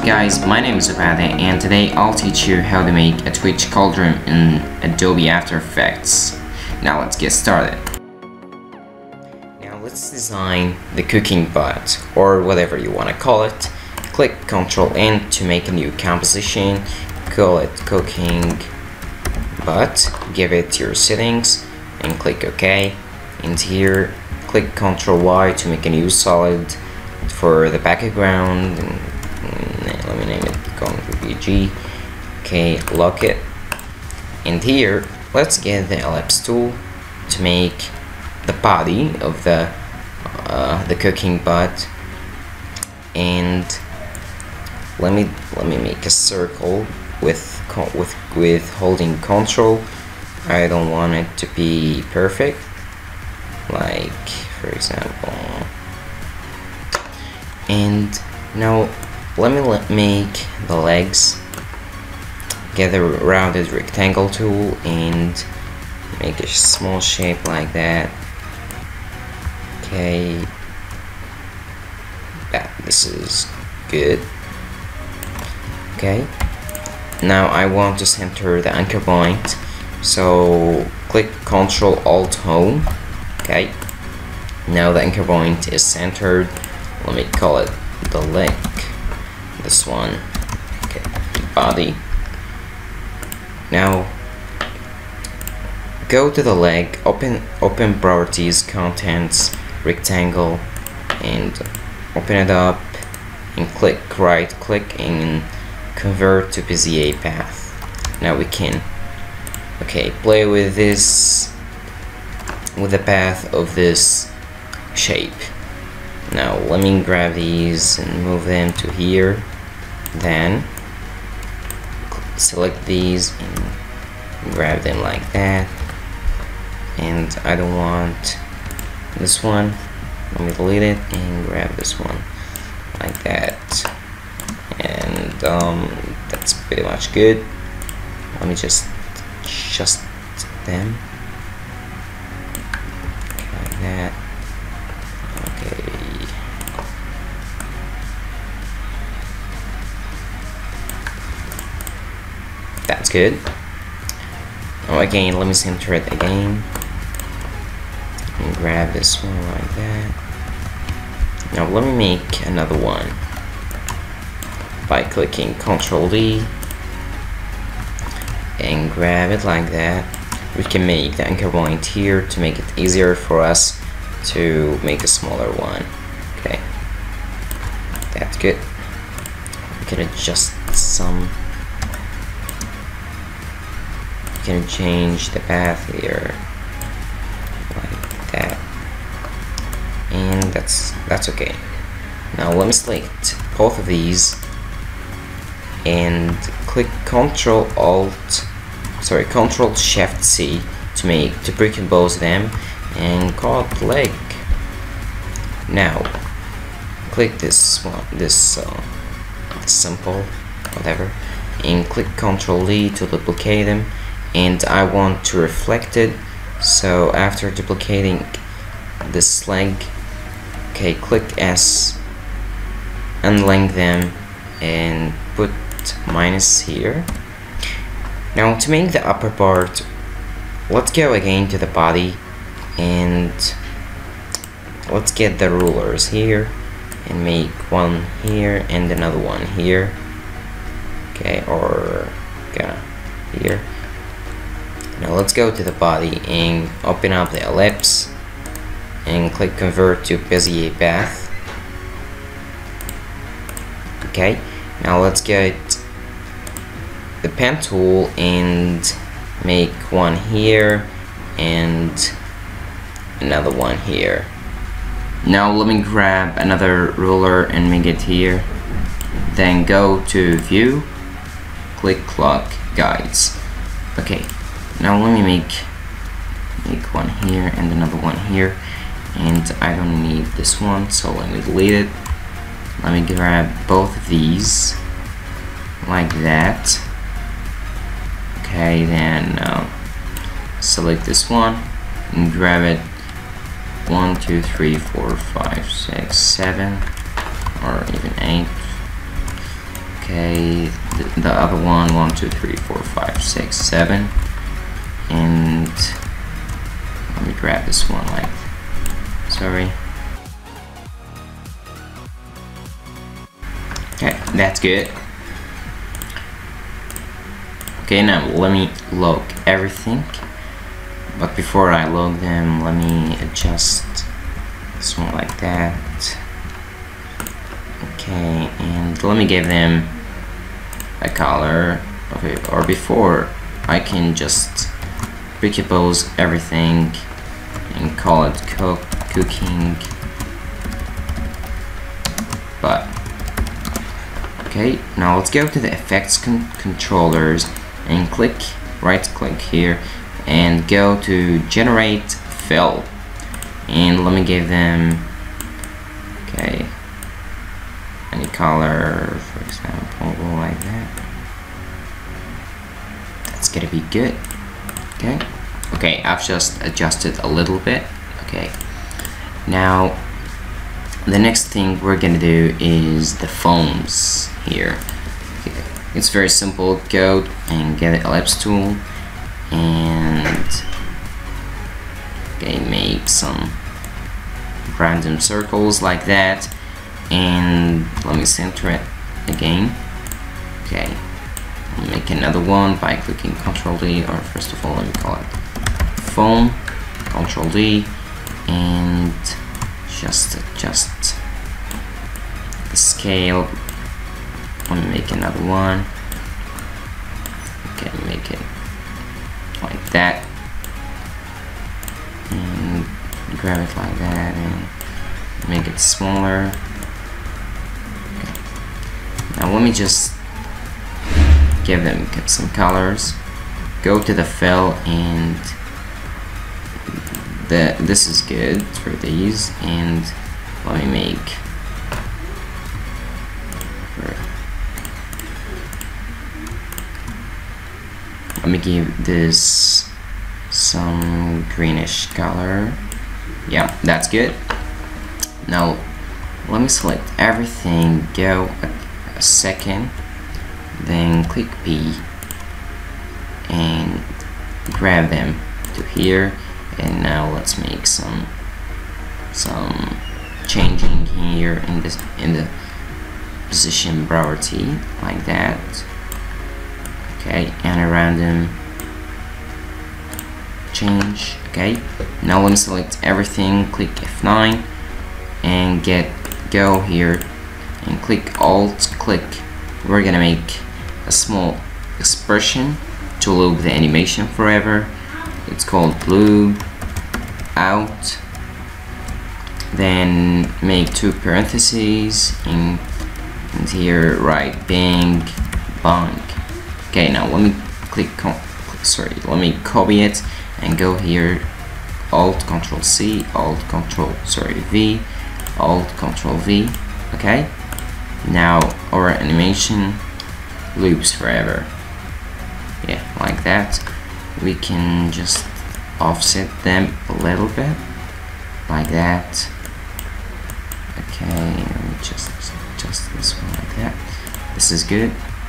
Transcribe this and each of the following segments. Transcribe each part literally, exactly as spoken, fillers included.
guys, my name is Abade, and today I'll teach you how to make a Witch Cauldron in Adobe After Effects. Now let's get started. Now let's design the cooking pot, or whatever you want to call it. Click Control N to make a new composition. Call it cooking pot, give it your settings, and click OK. And here, click Control Y to make a new solid for the background. And, and let me name it going to B G. Okay, lock it. And here, let's get the ellipse tool to make the body of the uh, the cooking pot. And let me let me make a circle with with with holding Control. I don't want it to be perfect. Like, for example, and now let me let make the legs. Get a rounded rectangle tool and make a small shape like that. Okay, that this is good. Okay, now I want to center the anchor point, so click Control Alt Home. Okay, now the anchor point is centered. Let me call it the leg. This one. Okay, body. Now go to the leg, open open properties, contents, rectangle, and open it up and click right click and convert to Bezier path. Now we can okay play with this with the path of this shape. Now let me grab these and move them to here, then select these and grab them like that. And I don't want this one, let me delete it and grab this one like that. And um, that's pretty much good. Let me just adjust them like that. Okay. That's good. Now again, let me center it again and grab this one like that. Now let me make another one by clicking Control D and grab it like that. We can make the anchor point here to make it easier for us to make a smaller one. Okay, that's good. We can adjust some. We can change the path here like that, and that's that's okay. Now let me select both of these and click Control Alt, sorry, Control Shift C to make to pre-compose them and call it leg. Now click this one, this uh, simple, whatever, and click Control D to duplicate them. And I want to reflect it. So after duplicating this leg, okay, click S, unlink them, and put minus here. Now to make the upper part, let's go again to the body and let's get the rulers here and make one here and another one here. Okay, or gonna here. Now let's go to the body and open up the ellipse and click Convert to Bezier path. Okay, now let's get the pen tool and make one here and another one here. Now let me grab another ruler and make it here. Then go to View, click Clock Guides. Okay, now let me make make one here and another one here, and I don't need this one, so let me delete it. Let me grab both of these like that. Okay, then uh, select this one and grab it one, two, three, four, five, six, seven, or even eight. Okay, the, the other one, one, two, three, four, five, six, seven, and let me grab this one. Like, sorry. Okay, that's good. Okay, now let me log everything. But before I log them, let me adjust this one like that. Okay, and let me give them a color. Okay, or before I can just recompose everything and call it cook cooking. But okay, now let's go to the effects con controllers and click right click here and go to generate fill, and let me give them okay any color, for example, like that. That's gonna be good. Okay, okay, I've just adjusted a little bit. Okay, now the next thing we're gonna do is the foams here. Okay. It's very simple. Go and get the ellipse tool and okay, make some random circles like that, and let me center it again. Okay, I'll make another one by clicking Control D, or first of all let me call it foam, Control D, and just adjust the scale. Let me make another one. Okay, make it like that, and grab it like that and make it smaller. Okay. Now let me just give them some colors. Go to the fill, and the this is good for these, and let me make let me give this some greenish color. Yeah, that's good. Now let me select everything, go a, a second, then click P and grab them to here, and now let's make some some changing here in this in the position priority like that. Okay, and a random change. Okay, now let me select everything, click F nine and get go here and click Alt click. We're gonna make a small expression to loop the animation forever. It's called loop out, then make two parentheses and, and here write bang bang. Okay, now let me click, sorry, let me copy it and go here, Alt Control C, Alt Control, sorry, V, Alt Control V. Okay, now our animation loops forever. Yeah, like that. We can just offset them a little bit, like that. Okay, let me just adjust this one like that. This is good.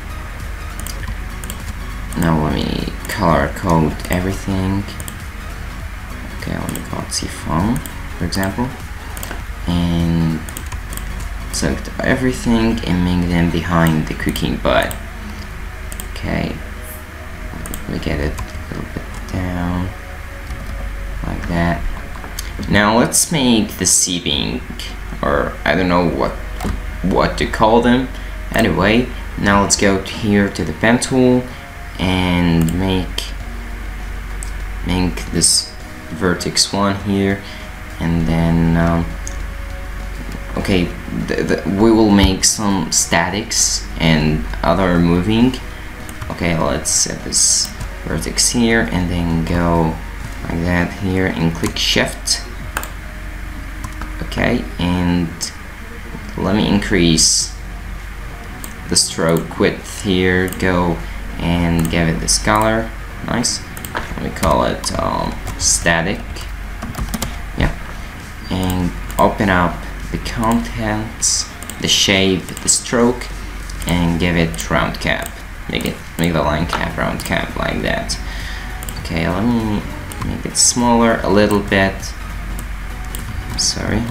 Now let me color code everything. Okay, let me call it seafoam, for example, and select everything and make them behind the cooking bud. Okay, let me get it a little bit down like that. Now let's make the seeping, or I don't know what what to call them. Anyway, now let's go to here to the pen tool and make make this vertex one here, and then um, okay, the, the, we will make some statics and other moving. Okay, let's set this vertex here and then go like that here and click Shift. Okay, and let me increase the stroke width here, go and give it this color. Nice. Let me call it um, static. Yeah, and open up the contents, the shape, the stroke, and give it round cap. Make it make the line cap round cap like that. Okay, let me make it smaller a little bit. Sorry.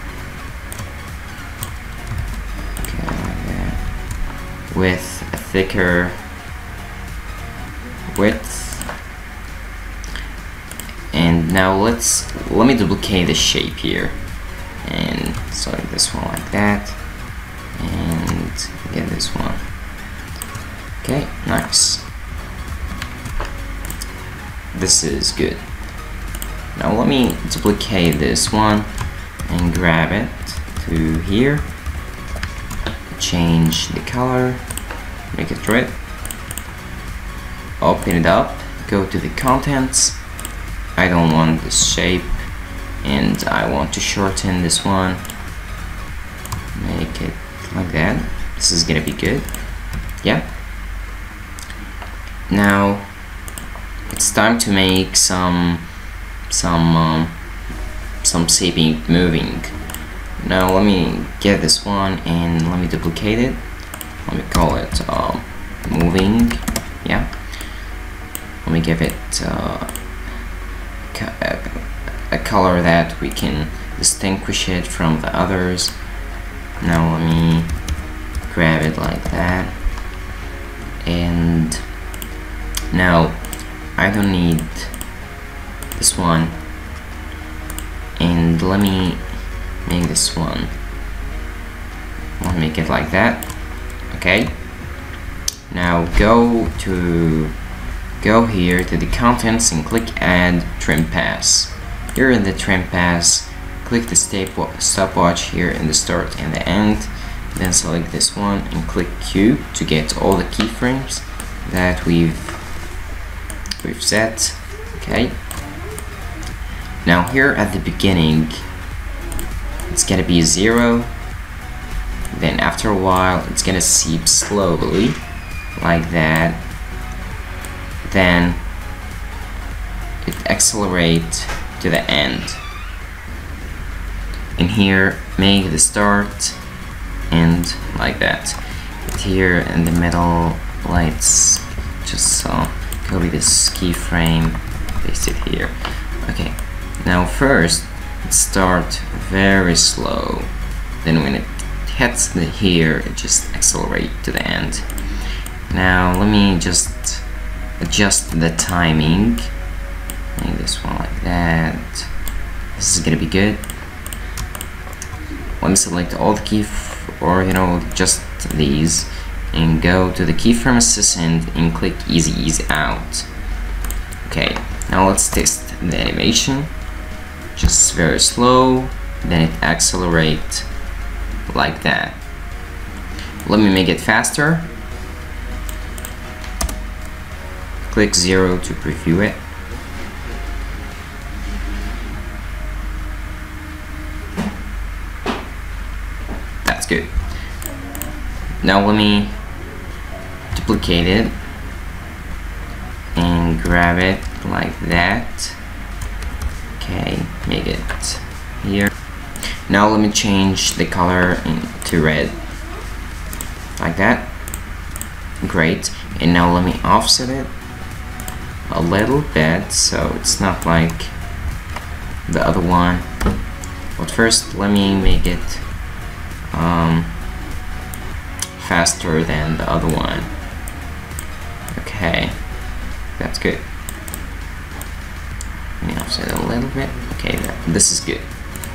Okay, like that. With a thicker width. And now let's let me duplicate the shape here. And select this one like that. And get this one. Okay, nice. This is good. Now let me duplicate this one and grab it to here. Change the color, make it red. Open it up, go to the contents. I don't want this shape, and I want to shorten this one. Make it like that. This is gonna be good. Yeah. Now it's time to make some some um, some shaping moving. Now let me get this one and let me duplicate it. Let me call it uh, moving. Yeah. Let me give it uh, a, a color that we can distinguish it from the others. Now let me grab it like that. And now I don't need this one, and let me make this one. I'll make it like that. Okay. Now go to go here to the contents and click add trim pass. Here in the trim pass, click the stopwatch here in the start and the end. Then select this one and click Q to get all the keyframes that we've we've set. Okay. Now here at the beginning, it's gonna be zero. Then after a while, it's gonna seep slowly, like that. Then it accelerates to the end. And here, make the start end like that. But here in the middle, let's just uh, copy this keyframe, paste it here. Okay. Now first, it starts very slow. Then when it hits the here, it just accelerates to the end. Now let me just adjust the timing. Make this one like that. This is gonna be good. Let me select all the key, or you know, just these, and go to the keyframe assistant and click easy ease out. Okay. Now let's test the animation. Just very slow, then it accelerates like that. Let me make it faster. Click zero to preview it. That's good. Now let me duplicate it and grab it like that. Okay, make it here. Now let me change the color into red, like that. Great. And now let me offset it a little bit so it's not like the other one. But first, let me make it um, faster than the other one. Okay, that's good. Let me offset it a little bit. Okay, that, this is good.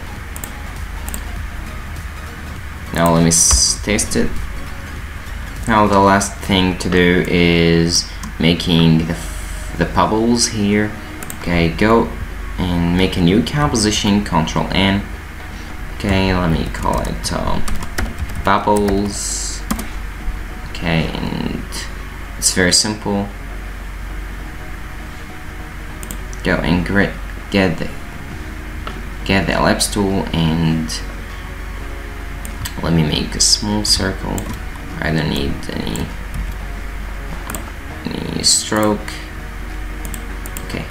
Now let me taste it. Now the last thing to do is making the, the bubbles here. Okay, go and make a new composition, Control N. Okay, let me call it um, bubbles. Okay, and it's very simple. Go and grit, get the get the ellipse tool and let me make a small circle. I don't need any any stroke. Okay.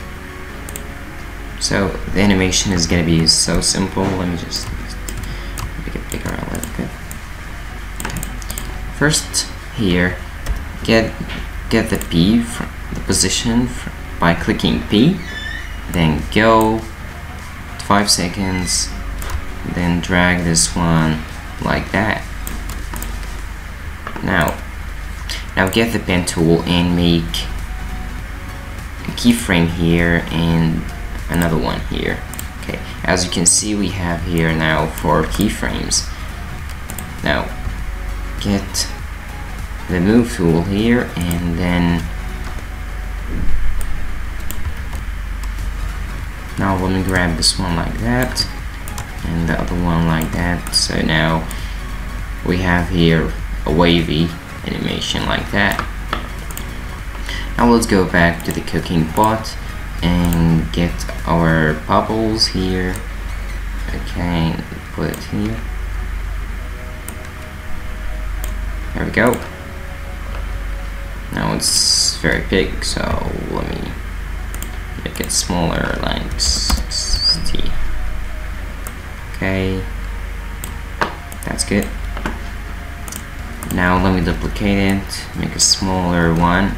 So the animation is gonna be so simple. Let me just make it bigger a little bit. Okay. First, here, get get the P from the position by clicking P, then go five seconds, then drag this one like that. Now, now get the pen tool and make a keyframe here and another one here. Okay, as you can see, we have here now four keyframes. Now, get the move tool here and then now let me grab this one like that and the other one like that. So now we have here a wavy animation like that. Now let's go back to the cooking pot and get our bubbles here. Okay, put it here. There we go. Now it's very big, so let me make it smaller, like sixty. Okay, that's good. Now let me duplicate it, make a smaller one.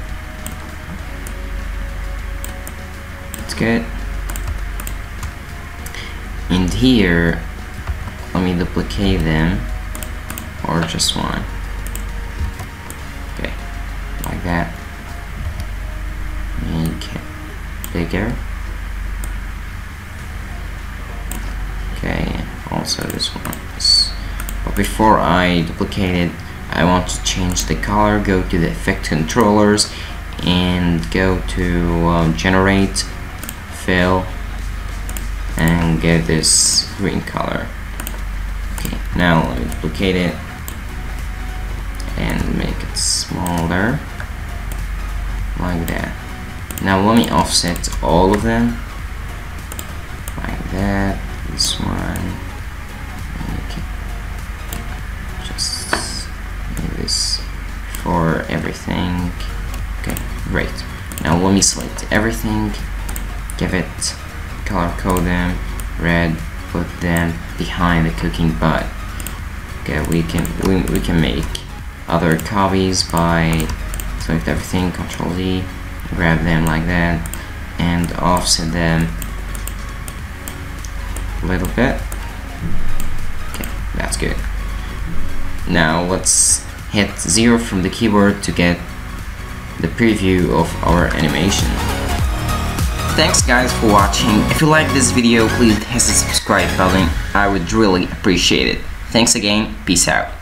That's good. And here, let me duplicate them, or just one. Okay, like that. Make it bigger. Okay, also this one. But before I duplicate it, I want to change the color. Go to the effect controllers and go to uh, generate, fill, and get this green color. Okay, now let me duplicate it and make it smaller like that. Now let me offset all of them like that. This one, okay, just make this for everything. Okay, great. Now let me select everything, give it color code them red, put them behind the cooking pot. Okay, we can we, we can make other copies by select everything, control Z, grab them like that, and offset them a little bit. Okay, that's good. Now let's hit zero from the keyboard to get the preview of our animation. Thanks guys for watching. If you like this video, please hit the subscribe button. I would really appreciate it. Thanks again. Peace out.